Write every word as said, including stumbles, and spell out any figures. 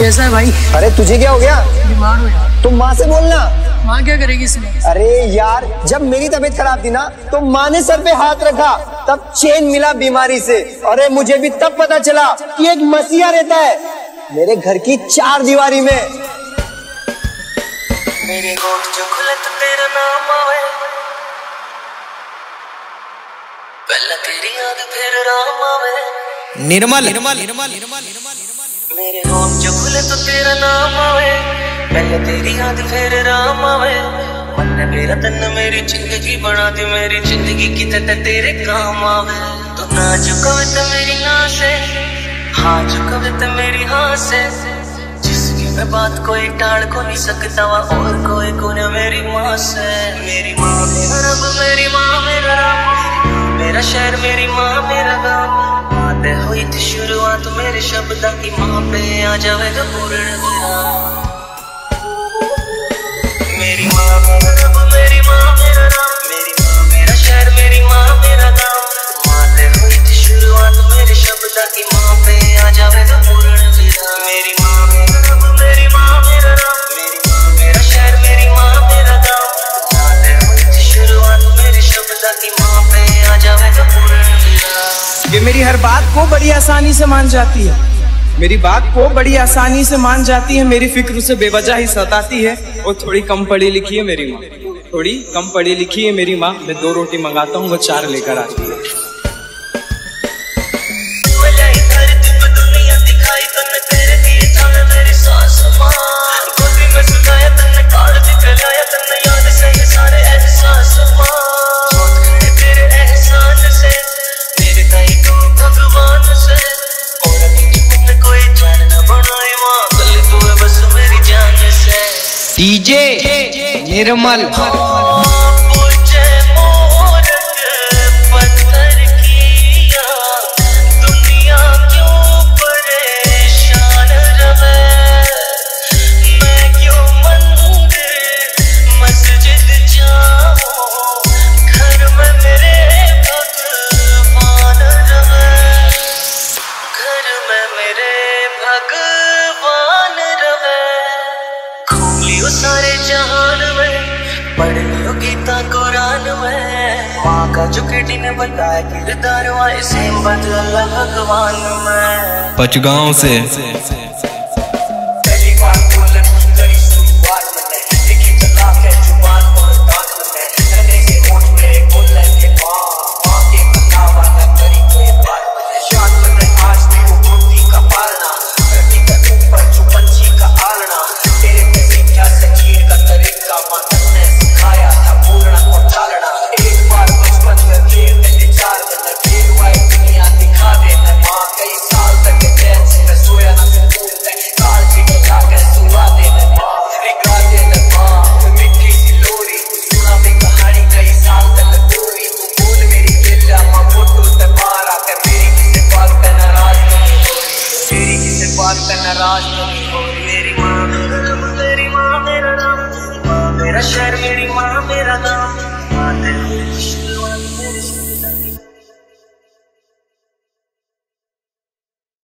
कैसा है भाई? अरे तुझे क्या हो गया? बीमार हो यार। तुम माँ से बोलना। माँ क्या करेगी इसमें? अरे यार, जब मेरी तबीयत खराब थी ना तो माँ ने सर पे हाथ रखा, तब चैन मिला बीमारी से। अरे मुझे भी तब पता चला कि एक मसीहा रहता है मेरे घर की चार दीवारी में। मेरे होंठ जो खुले तो तेरा नाम आवे, पहले तेरी याद फिर राम आवे। निर्मल निर्मल निर्मल निर्मल मेरे होंठ जो खुले तो तेरा नाम आवे, पहले तेरी याद फिर राम आवे। मन ने मेरा तन मेरी जिंदगी बना दी, मेरी जिंदगी की तरह तेरे काम आवे। तो ना झुकावे तो मेरी ना से, हाँ झुकावे तो मेरी हाँ से। जिसकी मैं बात कोई टाल को नहीं सकता वा, और कोई गुण मेरी माँ से। मेरी माँ मेरा रब, मेरी माँ मेरा राम, मेरा शहर मेरी माँ मेरा गाँव। माँ ते हुई थी शुरुआत मेरे शब्द की, माँ पे आ जाएगा पूर्ण विराम। मेरी माँ मेरा रब, मेरी माँ मेरा राम, मेरी माँ मेरा शहर मेरी माँ मेरा गाँव। माँ ते हुई थी शुरुआत मेरे शब्द की, माँ पे आ जाएगा पूर्ण विराम। मेरी माँ मेरा रब, मेरी माँ मेरा राम, मेरी माँ मेरा शहर मेरी माँ मेरा गाँव। माँ ते हुई थी शुरुआत मेरे शब्द की, माँ पे आ जाएगा पूर्ण विराम। ये मेरी हर बात को बड़ी आसानी से मान जाती है, मेरी बात को बड़ी आसानी से मान जाती है। मेरी फिक्र उसे बेवजह ही सताती है। और थोड़ी कम पढ़ी लिखी है मेरी माँ, थोड़ी कम पढ़ी लिखी है मेरी माँ। मैं दो रोटी मंगाता हूँ, वो चार लेकर आती है। डीजे निर्मल सारे जहान में पढ़ लो गीता कुरान में। माँ का जो केटी ने बताया किरदार वाले सेम बदला भगवान में। पचगांव से नाराज नहीं हो। मेरी माँ मेरा रब, मेरी माँ मेरा राम, माँ मेरा शहर मेरी माँ मेरा गाँव। माँ तेरी शुरुआत मेरी जिंदगी।